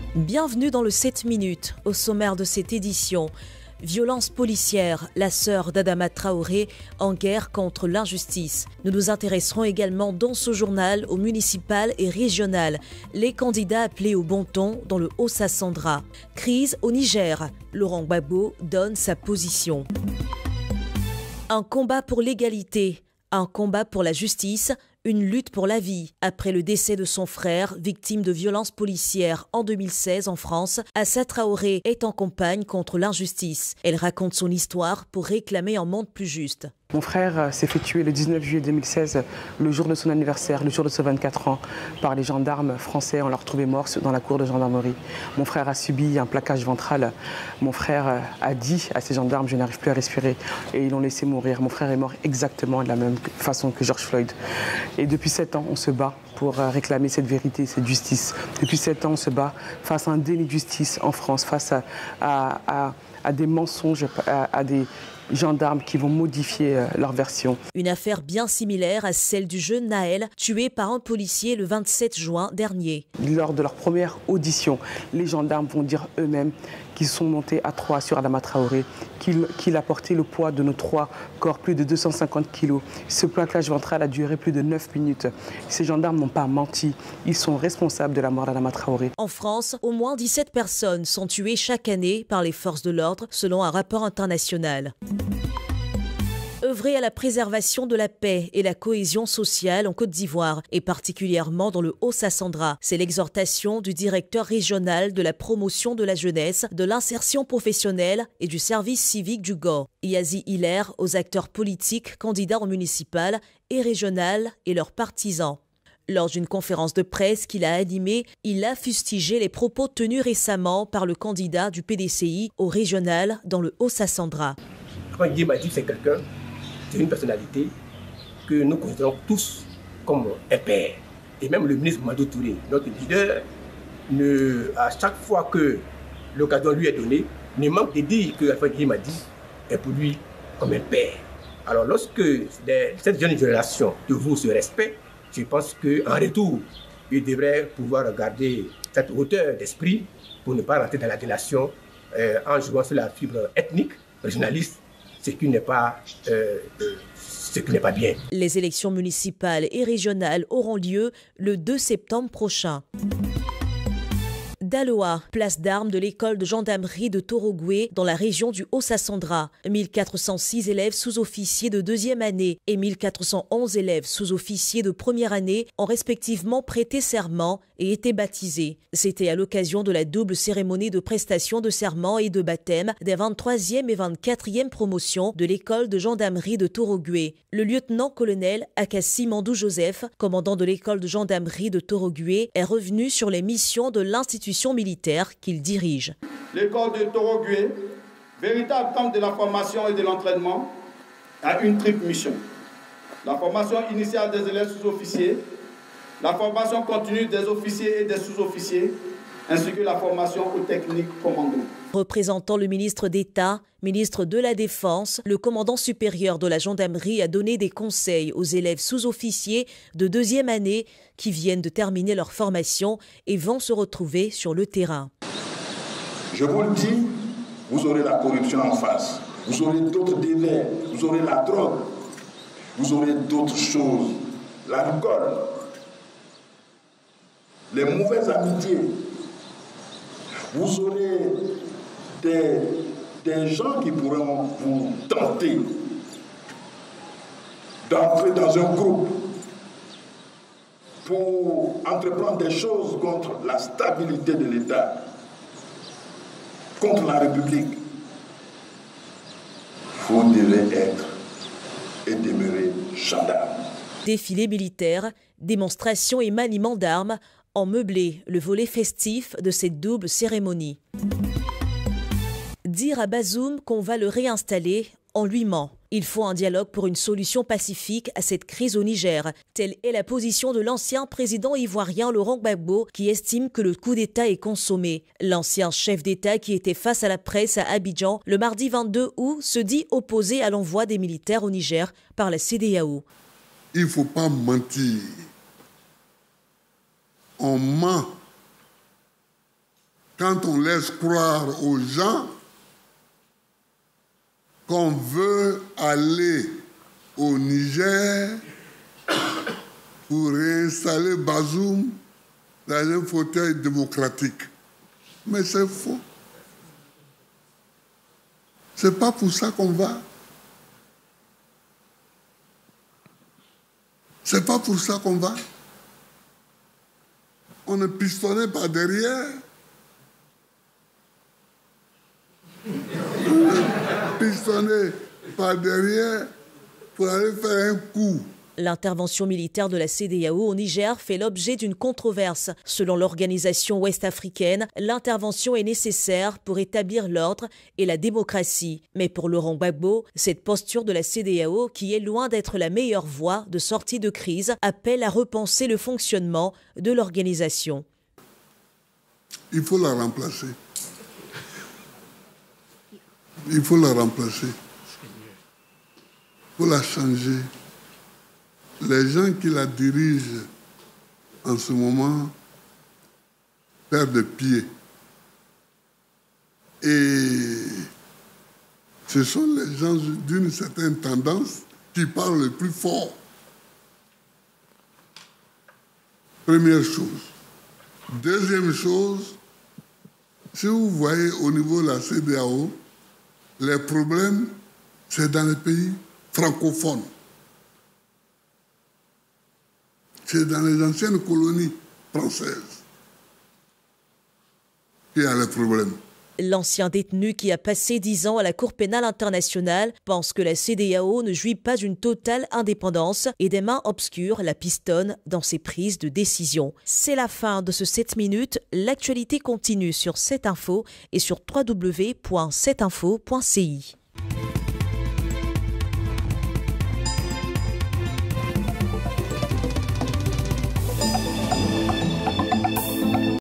Bienvenue dans le 7 minutes. Au sommaire de cette édition, violence policière, la sœur d'Adama Traoré en guerre contre l'injustice. Nous nous intéresserons également dans ce journal aux municipales et régionales. Les candidats appelés au bon ton dans le Haut-Sassandra. Crise au Niger. Laurent Gbagbo donne sa position. Un combat pour l'égalité, un combat pour la justice, une lutte pour la vie. Après le décès de son frère, victime de violences policières en 2016 en France, Assa Traoré est en campagne contre l'injustice. Elle raconte son histoire pour réclamer un monde plus juste. Mon frère s'est fait tuer le 19 juillet 2016, le jour de son anniversaire, le jour de ses 24 ans, par les gendarmes français. On l'a retrouvé mort dans la cour de gendarmerie. Mon frère a subi un plaquage ventral. Mon frère a dit à ces gendarmes « je n'arrive plus à respirer » et ils l'ont laissé mourir. Mon frère est mort exactement de la même façon que George Floyd. Et depuis 7 ans, on se bat pour réclamer cette vérité, cette justice. Depuis 7 ans, on se bat face à un déni de justice en France, face à des mensonges, à des gendarmes qui vont modifier leur version. Une affaire bien similaire à celle du jeune Naël, tué par un policier le 27 juin dernier. Lors de leur première audition, les gendarmes vont dire eux-mêmes qu'ils sont montés à 3 sur Adama Traoré, qu'il a porté le poids de nos 3 corps, plus de 250 kilos. Ce plaquage ventral a duré plus de 9 minutes. Ces gendarmes n'ont pas menti. Ils sont responsables de la mort d'Adama Traoré. En France, au moins 17 personnes sont tuées chaque année par les forces de l'ordre, selon un rapport international. Œuvrer à la préservation de la paix et la cohésion sociale en Côte d'Ivoire, et particulièrement dans le Haut-Sassandra. C'est l'exhortation du directeur régional de la promotion de la jeunesse, de l'insertion professionnelle et du service civique du GOR, Yazi Hilaire, aux acteurs politiques candidats au municipal et régional et leurs partisans. Lors d'une conférence de presse qu'il a animée, il a fustigé les propos tenus récemment par le candidat du PDCI au régional dans le Haut-Sassandra. C'est quelqu'un, c'est une personnalité que nous considérons tous comme un père. Et même le ministre Mamadou Touré, notre leader, à chaque fois que l'occasion lui est donnée, ne manque de dire que Alpha Guimadi est pour lui comme un père. Alors lorsque cette jeune génération de vous se respecte, je pense qu'en retour, il devrait pouvoir garder cette hauteur d'esprit pour ne pas rentrer dans la délation en jouant sur la fibre ethnique, régionaliste, ce qui n'est pas bien. Les élections municipales et régionales auront lieu le 2 septembre prochain. Daloa, place d'armes de l'école de gendarmerie de Torogoué dans la région du Haut-Sassandra. 1406 élèves sous-officiers de 2e année et 1411 élèves sous-officiers de 1re année ont respectivement prêté serment et été baptisés. C'était à l'occasion de la double cérémonie de prestation de serment et de baptême des 23e et 24e promotions de l'école de gendarmerie de Torogoué. Le lieutenant-colonel Akassi Mandou Joseph, commandant de l'école de gendarmerie de Torogoué, est revenu sur les missions de l'institution militaire qu'il dirige. L'école de Torogoué, véritable temple de la formation et de l'entraînement, a une triple mission. La formation initiale des élèves sous-officiers, la formation continue des officiers et des sous-officiers, ainsi que la formation aux techniques commando. Représentant le ministre d'État, ministre de la Défense, le commandant supérieur de la gendarmerie a donné des conseils aux élèves sous-officiers de 2e année qui viennent de terminer leur formation et vont se retrouver sur le terrain. Je vous le dis, vous aurez la corruption en face, vous aurez d'autres délais, vous aurez la drogue, vous aurez d'autres choses, l'alcool, les mauvaises amitiés. Vous aurez des gens qui pourront vous tenter d'entrer dans un groupe pour entreprendre des choses contre la stabilité de l'État, contre la République. Vous devez être et demeurer gendarme. Défilé militaire, démonstration et maniement d'armes ont meublé le volet festif de cette double cérémonie. Dire à Bazoum qu'on va le réinstaller, on lui ment. Il faut un dialogue pour une solution pacifique à cette crise au Niger. Telle est la position de l'ancien président ivoirien Laurent Gbagbo qui estime que le coup d'État est consommé. L'ancien chef d'État qui était face à la presse à Abidjan le mardi 22 août se dit opposé à l'envoi des militaires au Niger par la CEDEAO. Il ne faut pas mentir. On ment quand on laisse croire aux gens qu'on veut aller au Niger pour réinstaller Bazoum dans un fauteuil démocratique. Mais c'est faux. C'est pas pour ça qu'on va. C'est pas pour ça qu'on va. On est pistonné par derrière. On est pistonné par derrière pour aller faire un coup. L'intervention militaire de la CEDEAO au Niger fait l'objet d'une controverse. Selon l'organisation ouest-africaine, l'intervention est nécessaire pour établir l'ordre et la démocratie. Mais pour Laurent Gbagbo, cette posture de la CEDEAO, qui est loin d'être la meilleure voie de sortie de crise, appelle à repenser le fonctionnement de l'organisation. Il faut la remplacer. Il faut la remplacer. Il faut la changer. Les gens qui la dirigent en ce moment perdent pied. Et ce sont les gens d'une certaine tendance qui parlent le plus fort. Première chose. Deuxième chose, si vous voyez au niveau de la CEDEAO, les problèmes, c'est dans les pays francophones. C'est dans les anciennes colonies françaises qu'il y a les problèmes. L'ancien détenu qui a passé 10 ans à la Cour pénale internationale pense que la CEDEAO ne jouit pas d'une totale indépendance et des mains obscures la pistonnent dans ses prises de décision. C'est la fin de ce 7 minutes. L'actualité continue sur 7info et sur www.7info.ci.